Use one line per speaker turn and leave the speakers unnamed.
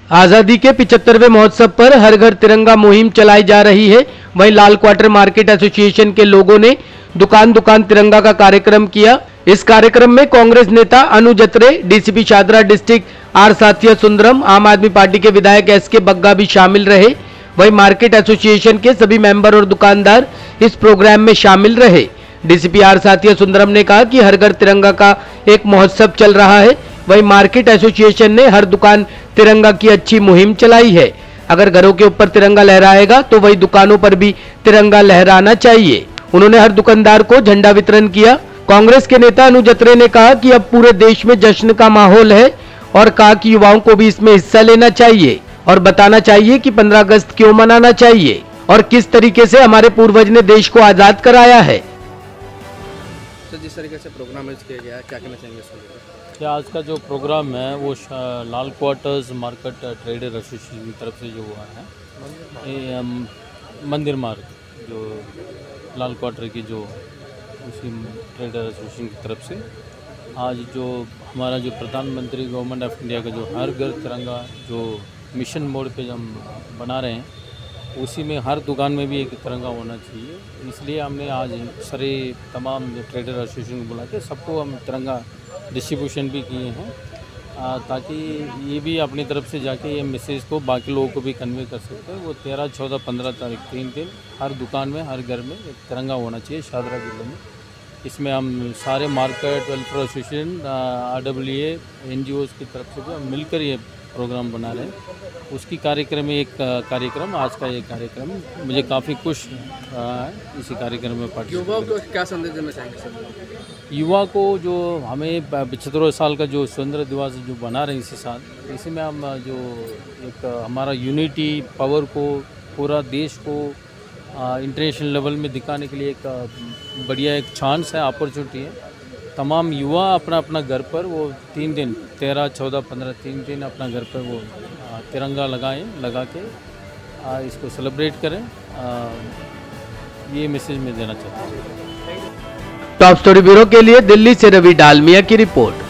आजादी के 75वें महोत्सव पर हर घर तिरंगा मुहिम चलाई जा रही है। वहीं लाल क्वार्टर मार्केट एसोसिएशन के लोगों ने दुकान दुकान तिरंगा का कार्यक्रम किया। इस कार्यक्रम में कांग्रेस नेता Anuj Atre, DCP Shahdara district R Sathiya Sundaram, Aam Aadmi party के विधायक एसके बग्गा भी शामिल रहे। वहीं मार्केट एसोसिएशन के सभी मेंबर और दुकानदार इस प्रोग्राम में शामिल रहे। डीसीपी आर साथिया सुंदरम ने कहा कि हर घर तिरंगा का एक महोत्सव चल रहा है। वहीं मार्केट एसोसिएशन ने हर दुकान तिरंगा की अच्छी मुहिम चलाई है। अगर घरों के ऊपर तिरंगा लहराएगा तो वही दुकानों पर भी तिरंगा लहराना चाहिए। उन्होंने हर दुकानदार को झंडा वितरण किया। कांग्रेस के नेता अनुज अत्रे ने कहा कि अब पूरे देश में जश्न का माहौल है और कहा कि युवाओं को भी इसमें हिस्सा लेना चाहिए और बताना चाहिए कि 15 अगस्त क्यों मनाना चाहिए और किस तरीके से हमारे पूर्वज ने देश को आजाद कराया है।
तो जिस तरीके से प्रोग्राम किया गया है, क्या कहना चाहेंगे इसके?
आज का जो प्रोग्राम है वो Lal Quarters market trader association की तरफ से जो हुआ है, ये मंदिर मार्ग जो लाल क्वार्टर की जो उसी ट्रेडर एसोसिएशन की तरफ से आज जो हमारा जो प्रधानमंत्री गवर्नमेंट ऑफ इंडिया का जो हर घर तिरंगा जो मिशन मोड पे हम बना रहे हैं, उसी में हर दुकान में भी एक तिरंगा होना चाहिए। इसलिए हमने आज सारे तमाम जो ट्रेडर एसोसिएशन को बुला के सबको हम तिरंगा डिस्ट्रीब्यूशन भी किए हैं, ताकि ये भी अपनी तरफ से जाके ये मैसेज को बाकी लोगों को भी कन्वे कर सकते हैं। वो 13, 14, 15 तारीख 3 दिन हर दुकान में हर घर में एक तिरंगा होना चाहिए शादरा जिले में। इसमें हम सारे market welfare association, RWA, NGOs की तरफ से भी हम मिलकर ये प्रोग्राम बना रहे हैं। उसकी कार्यक्रम में एक कार्यक्रम, आज का ये कार्यक्रम मुझे काफ़ी खुश रहा है इसी कार्यक्रम में पार्टिसिपेट।
युवाओं को क्या संदेश देना चाहेंगे सर?
युवा को जो हमें 75 साल का जो स्वतंत्रता दिवस जो बना रहे हैं इसी साल, इसी में हम जो एक हमारा यूनिटी पावर को पूरा देश को इंटरनेशनल लेवल में दिखाने के लिए एक बढ़िया एक चांस है, अपॉर्चुनिटी है। तमाम युवा अपना अपना घर पर वो 3 दिन 13, 14, 15 3 दिन अपना घर पर वो तिरंगा लगा के इसको सेलिब्रेट करें। ये मैसेज मैं देना चाहता हूँ।
टॉप स्टोरी ब्यूरो के लिए दिल्ली से रवि डालमिया की रिपोर्ट।